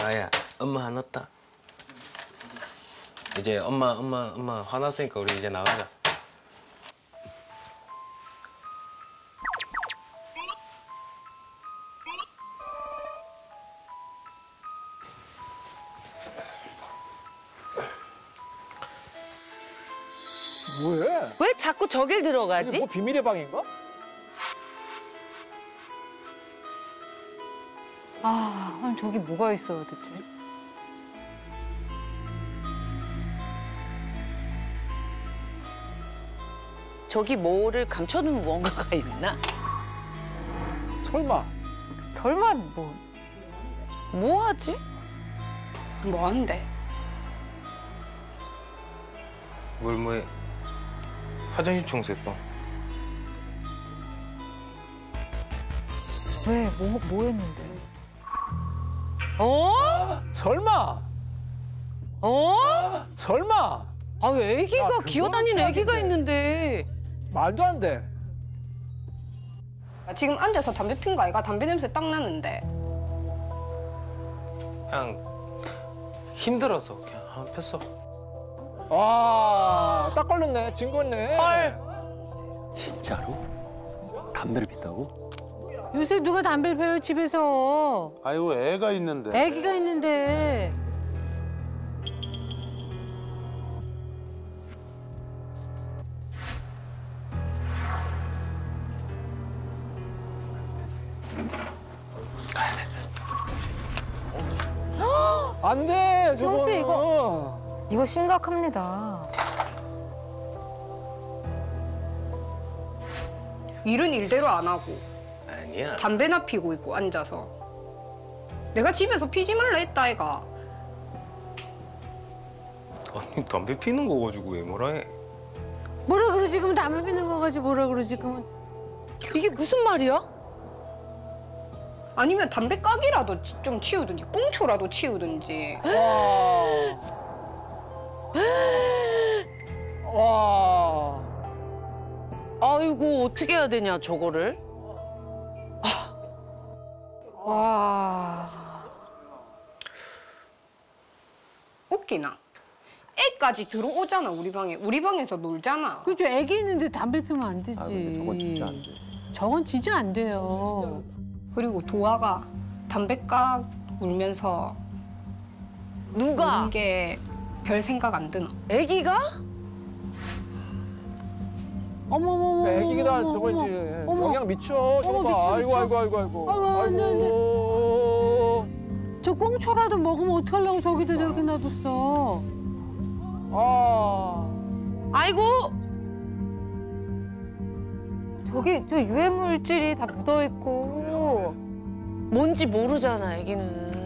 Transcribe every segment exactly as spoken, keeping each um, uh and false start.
아야, 엄마 화났다. 이제 엄마, 엄마, 엄마 화났으니까 우리 이제 나가자. 뭐해? 왜 자꾸 저길 들어가지? 이게 뭐 비밀의 방인가? 아, 아니 저기 뭐가 있어요, 대체? 저기 뭐를 감춰둔 뭔가가 있나? 설마. 설마 뭐? 뭐 하지? 뭐 하는데? 뭘 뭐해? 화장실 청소했다. 왜? 뭐, 뭐 했는데? 어? 설마. 어? 설마. 아, 왜 애기가, 야, 기어다니는 그건 애기가 최악인데. 있는데. 말도 안 돼. 지금 앉아서 담배 핀 거 아이가? 담배 냄새 딱 나는데. 그냥 힘들어서 그냥 한번 폈어. 와, 딱 걸렸네. 증거네. 헐. 진짜로? 담배를 폈다고? 요새 누가 담배를 피워요, 집에서. 아이고 애가 있는데. 애기가 있는데. 안 돼, 저거. 형수, 이거. 이거 심각합니다. 일은 일대로 안 하고 아니야. 담배나 피고 있고 앉아서. 내가 집에서 피지 말라 했다 아이가. 아니 담배 피는 거 가지고 왜 뭐라 해? 뭐라 그러지? 그러면 담배 피는 거 가지고 뭐라 그러지? 그러면. 이게 무슨 말이야? 아니면 담배 깍이라도 좀 치우든지 꽁초라도 치우든지. 와. 와. 아이고, 어떻게 해야 되냐, 저거를? 와. 웃기나? 애까지 들어오잖아 우리 방에. 우리 방에서 놀잖아. 그죠? 애기 있는데 담배 피우면 안 되지. 아, 근데 저건 진짜 안 돼. 저건 진짜 안 돼요. 그리고 도화가 담배깍 울면서 누가? 우는 게 별 생각 안 드나? 애기가? 어머머머. 애기가 어머, 저거 어머, 이제 어머. 영향 미쳐. 저거 어머, 봐. 미쳐, 아이고, 미쳐. 아이고, 아이고, 아이고. 아이고, 안 돼, 안 돼. 아이고. 저 꽁초라도 먹으면 어떡하려고 저기다 저렇게 놔뒀어. 아. 아이고! 저기 저 유해 물질이 다 묻어 있고. 뭔지 모르잖아, 애기는.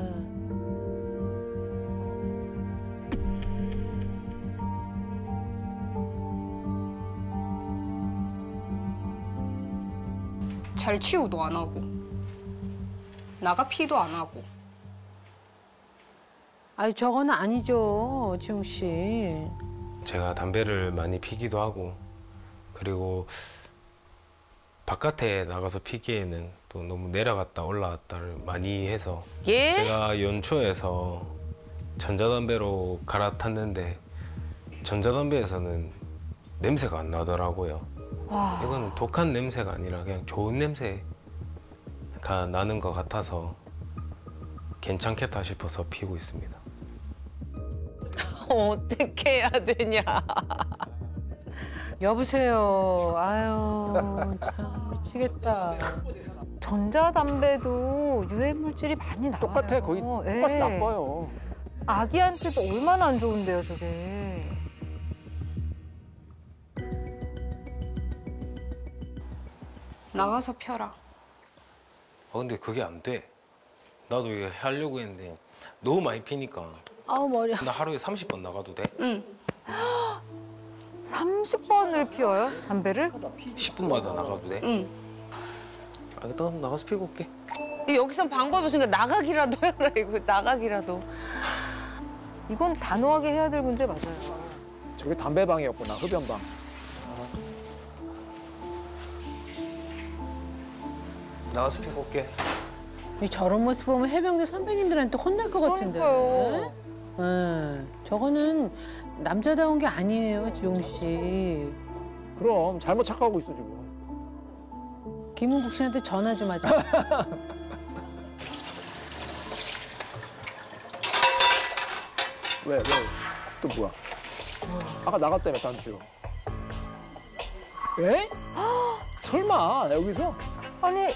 잘 치우도 안 하고 나가 피도 안 하고. 아니 저거는 아니죠, 지웅 씨. 제가 담배를 많이 피기도 하고 그리고 바깥에 나가서 피기에는 또 너무 내려갔다 올라왔다를 많이 해서 예? 제가 연초에서 전자담배로 갈아탔는데 전자담배에서는 냄새가 안 나더라고요. 와. 이건 독한 냄새가 아니라 그냥 좋은 냄새가 나는 것 같아서 괜찮겠다 싶어서 피우고 있습니다. 어떻게 해야 되냐. 여보세요. 아유, 참 미치겠다. 전자담배도 유해 물질이 많이 나와요. 똑같아. 거의 예. 똑같이 나빠요. 아기한테도 얼마나 안 좋은데요, 저게. 나가서 펴라. 아 근데 그게 안 돼. 나도 이거 하려고 했는데 너무 많이 피니까 아우 머리. 나 하루에 삼십 번 나가도 돼? 응. 삼십 번을 피워요? 담배를? 십 분마다 나가도 돼? 응. 아, 일단 나가서 피고 올게. 여기선 방법이 없으니까 나가기라도 해라, 이거. 나가기라도. 이건 단호하게 해야 될 문제 맞아요. 저게 담배방이었구나. 흡연방. 나가서 피고 올게. 이 저런 모습 보면 해병대 선배님들한테 혼날 것 같은데. 그러니까요. 예. 저거는 남자다운 게 아니에요, 지용 씨. 그럼 잘못 착각하고 있어 지금. 김은국 씨한테 전화 좀 하자. 왜 왜? 또 뭐야? 아까 나갔다며 단표. 에? 설마 여기서? 아니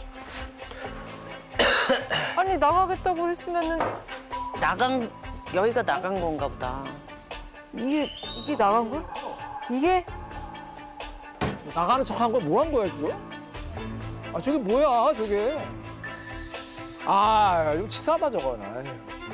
아니 나가겠다고 했으면은 나간 여기가 나간 건가 보다. 이게 이게 나간 거야? 이게 나가는 척한 거 뭐 한 거야 그거? 아 저게 뭐야 저게? 아 이거 치사하다 저거는. 아이.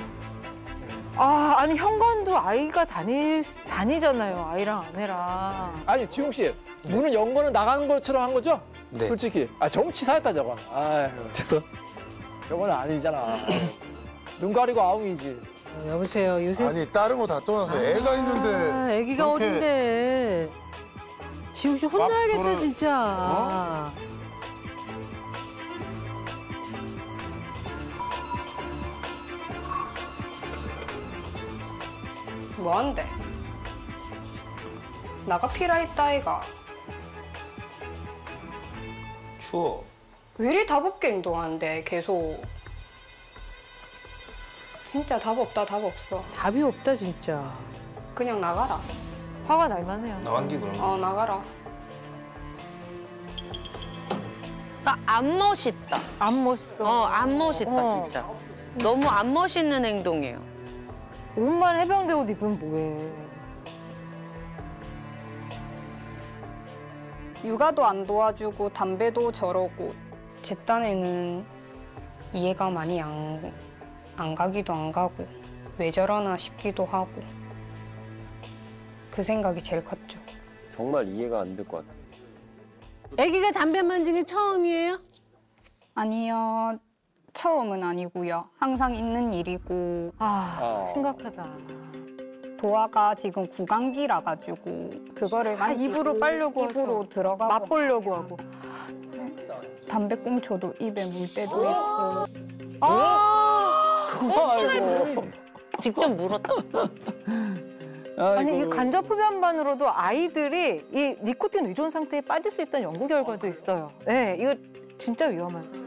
아 아니 현관도 아이가 다닐 다니잖아요. 아이랑 아내랑. 아니 지웅 씨 문을 연 거는 나가는 것처럼 한 거죠? 네. 솔직히 아 정 치사했다 저건. 아유 죄송. 저건 아니잖아. 눈 가리고 아웅이지. 어, 여보세요, 요새. 아니 다른 거 다 떠나서 애가 있는데 아, 애기가 그렇게- 어딘데. 지용 씨 혼나야겠다, 저를- 진짜. 뭐한대? 나가 필요했다 아이가. 추워. 왜 이리 답 없게 행동하는데 계속. 진짜 답 없다 답 없어. 답이 없다, 진짜. 그냥 나가라. 화가 날 만해요. 나간 뒤 그런 거. 어 나가라. 아, 안 멋있다. 안 멋있어. 어, 안 멋있다 어. 진짜. 너무 안 멋있는 행동이에요. 옷만 해병대 옷 입으면 뭐해. 육아도 안 도와주고 담배도 저러고. 제 딴에는 이해가 많이 안, 안 가기도 안 가고 왜 저러나 싶기도 하고 그 생각이 제일 컸죠. 정말 이해가 안 될 것 같아. 애기가 담배 만진 게 처음이에요? 아니요. 처음은 아니고요. 항상 있는 일이고 아 어. 심각하다. 도화가 지금 구강기라 가지고 그거를 아, 입으로 빨려고 입으로 하죠. 들어가고 맛보려고 하고. 담배꽁초도 입에 물 때도 있고 아 아이고. 직접 물었다. 아니 이 아이고. 간접 흡연만으로도 아이들이 이 니코틴 의존 상태에 빠질 수 있다는 연구 결과도 있어요. 네, 이거 진짜 위험하죠.